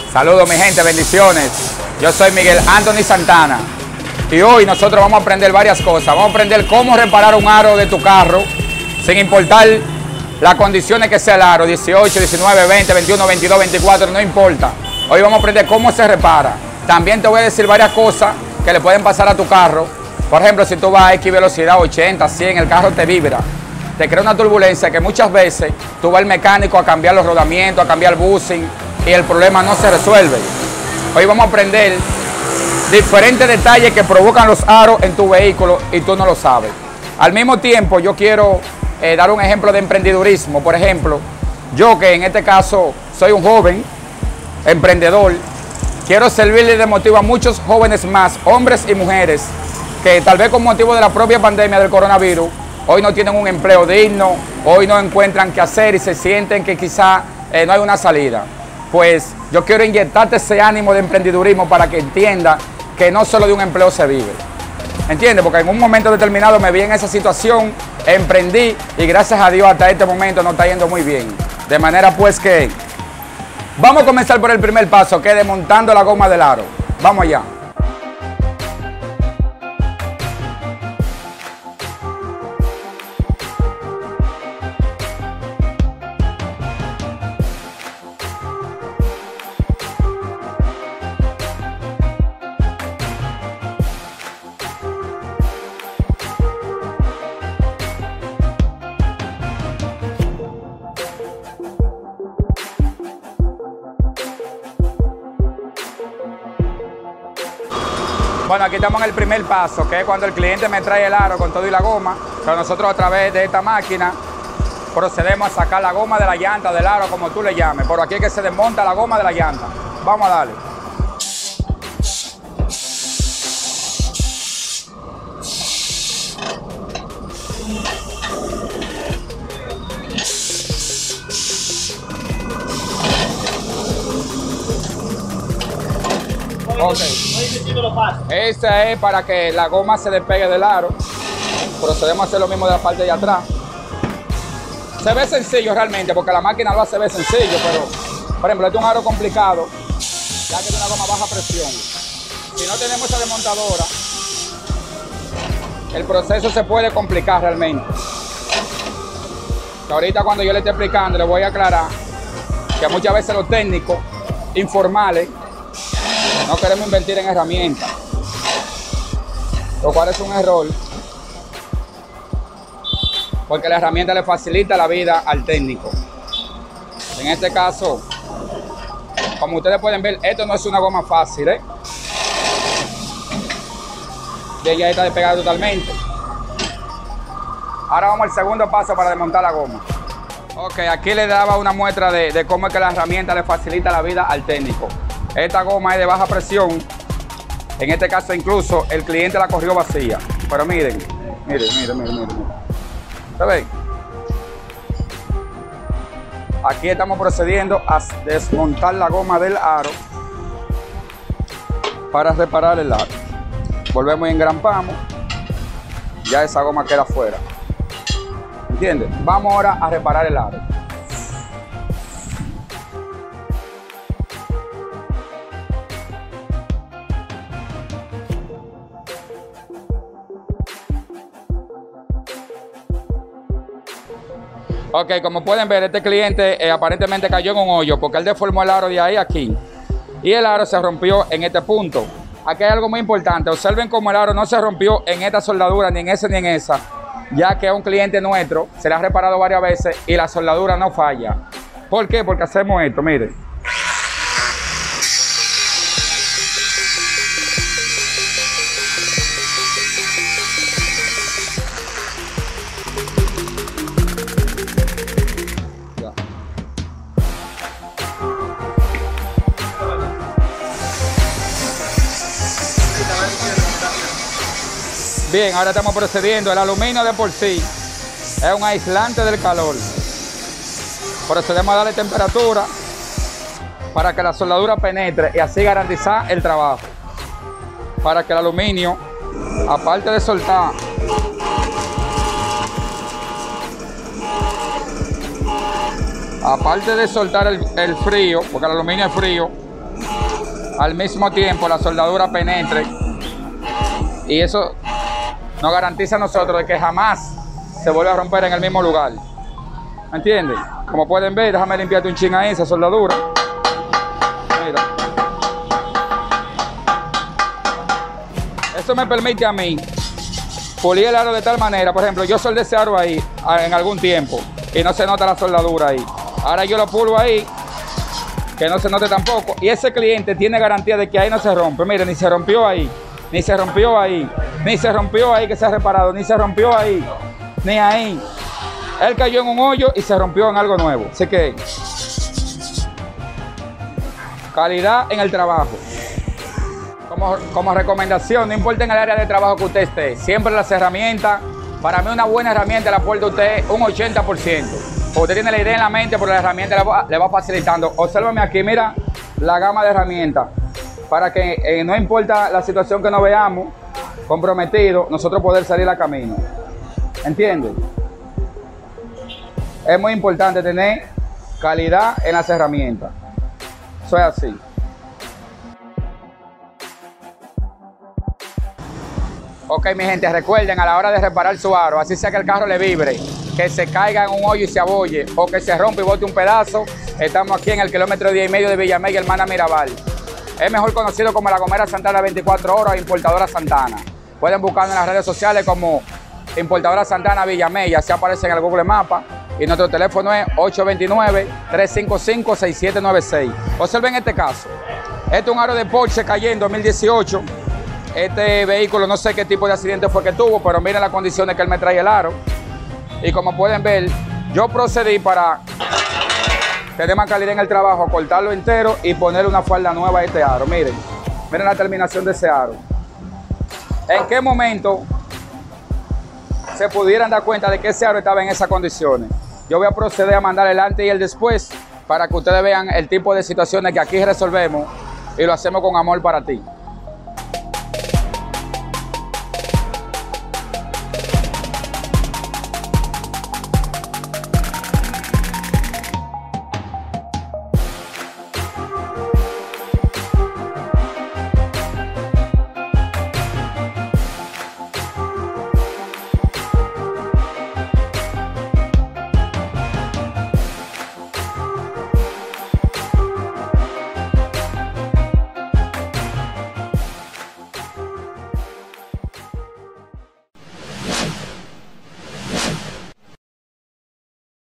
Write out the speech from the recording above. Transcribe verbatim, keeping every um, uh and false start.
Saludos mi gente, bendiciones. Yo soy Miguel Anthony Santana y hoy nosotros vamos a aprender varias cosas. Vamos a aprender cómo reparar un aro de tu carro sin importar las condiciones que sea el aro, dieciocho, diecinueve, veinte, veintiuno, veintidós, veinticuatro, no importa. Hoy vamos a aprender cómo se repara. También te voy a decir varias cosas que le pueden pasar a tu carro. Por ejemplo, si tú vas a X velocidad, ochenta, cien, el carro te vibra, te crea una turbulencia que muchas veces tú vas al mecánico a cambiar los rodamientos, a cambiar el bushing y el problema no se resuelve. Hoy vamos a aprender diferentes detalles que provocan los aros en tu vehículo y tú no lo sabes. Al mismo tiempo, yo quiero eh, dar un ejemplo de emprendedurismo. Por ejemplo, yo que en este caso soy un joven emprendedor, quiero servirle de motivo a muchos jóvenes más, hombres y mujeres, que tal vez con motivo de la propia pandemia del coronavirus, hoy no tienen un empleo digno, hoy no encuentran qué hacer y se sienten que quizá eh, no hay una salida. Pues yo quiero inyectarte ese ánimo de emprendedurismo para que entienda que no solo de un empleo se vive. ¿Entiendes? Porque en un momento determinado me vi en esa situación, emprendí y gracias a Dios hasta este momento nos está yendo muy bien. De manera pues que vamos a comenzar por el primer paso, que es desmontando la goma del aro. Vamos allá. Bueno, aquí estamos en el primer paso, que es cuando el cliente me trae el aro con todo y la goma, pero nosotros a través de esta máquina procedemos a sacar la goma de la llanta, del aro, como tú le llames. Por aquí es que se desmonta la goma de la llanta. Vamos a darle. Okay. Esta es para que la goma se despegue del aro. Procedemos a hacer lo mismo de la parte de atrás. Se ve sencillo realmente, porque la máquina lo hace ver sencillo, pero, por ejemplo, este es un aro complicado, ya que es una goma baja presión. Si no tenemos esa desmontadora, el proceso se puede complicar realmente. Ahorita cuando yo le esté explicando, le voy a aclarar que muchas veces los técnicos informales no queremos invertir en herramientas, lo cual es un error, porque la herramienta le facilita la vida al técnico. En este caso, como ustedes pueden ver, esto no es una goma fácil, ¿eh? Y ya está despegada totalmente. Ahora vamos al segundo paso para desmontar la goma. Ok, aquí le daba una muestra de, de cómo es que la herramienta le facilita la vida al técnico. Esta goma es de baja presión. En este caso incluso el cliente la corrió vacía. Pero miren, miren, miren, miren, miren. ¿Se ven? Aquí estamos procediendo a desmontar la goma del aro para reparar el aro. Volvemos y engrampamos. Ya esa goma queda fuera. ¿Entiendes? Vamos ahora a reparar el aro. Ok, como pueden ver, este cliente eh, aparentemente cayó en un hoyo porque él deformó el aro de ahí a aquí. Y el aro se rompió en este punto. Aquí hay algo muy importante. Observen cómo el aro no se rompió en esta soldadura, ni en esa ni en esa. Ya que a un cliente nuestro se le ha reparado varias veces y la soldadura no falla. ¿Por qué? Porque hacemos esto, miren. Bien, ahora estamos procediendo. El aluminio de por sí es un aislante del calor. Procedemos a darle temperatura para que la soldadura penetre y así garantizar el trabajo. Para que el aluminio, aparte de soltar aparte de soltar el, el frío, porque el aluminio es frío, al mismo tiempo la soldadura penetre, y eso nos garantiza a nosotros de que jamás se vuelve a romper en el mismo lugar. ¿Me entiendes? Como pueden ver, déjame limpiarte un chin ahí esa soldadura. Mira. Eso me permite a mí pulir el aro de tal manera, por ejemplo, yo soldé ese aro ahí en algún tiempo y no se nota la soldadura ahí. Ahora yo lo pulo ahí, que no se note tampoco, y ese cliente tiene garantía de que ahí no se rompe. Mire, ni se rompió ahí, ni se rompió ahí, ni se rompió ahí que se ha reparado, ni se rompió ahí, ni ahí. Él cayó en un hoyo y se rompió en algo nuevo. Así que, calidad en el trabajo. Como, como recomendación, no importa en el área de trabajo que usted esté, siempre las herramientas, para mí una buena herramienta la aporta usted un ochenta por ciento. Usted tiene la idea en la mente, pero la herramienta le va, le va facilitando. Obsérvame aquí, mira la gama de herramientas, para que eh, no importa la situación que nos veamos comprometidos, nosotros poder salir a camino. ¿Entiendes? Es muy importante tener calidad en las herramientas. Eso es así. Ok, mi gente, recuerden a la hora de reparar su aro, así sea que el carro le vibre, que se caiga en un hoyo y se abolle, o que se rompa y bote un pedazo, estamos aquí en el kilómetro diez y medio de Villamella, Hermana Mirabal. Es mejor conocido como La Gomera Santana veinticuatro horas o Importadora Santana. Pueden buscarnos en las redes sociales como Importadora Santana Villamella, así aparece en el Google Mapa. Y nuestro teléfono es ocho dos nueve, tres cinco cinco, seis siete nueve seis. Observen este caso. Este es un aro de Porsche Cayenne dos mil dieciocho. Este vehículo no sé qué tipo de accidente fue que tuvo, pero miren las condiciones que él me trae el aro. Y como pueden ver, yo procedí para tener más calidad en el trabajo, cortarlo entero y ponerle una falda nueva a este aro. Miren, miren la terminación de ese aro. ¿En qué momento se pudieran dar cuenta de que ese aro estaba en esas condiciones? Yo voy a proceder a mandar el antes y el después para que ustedes vean el tipo de situaciones que aquí resolvemos y lo hacemos con amor para ti.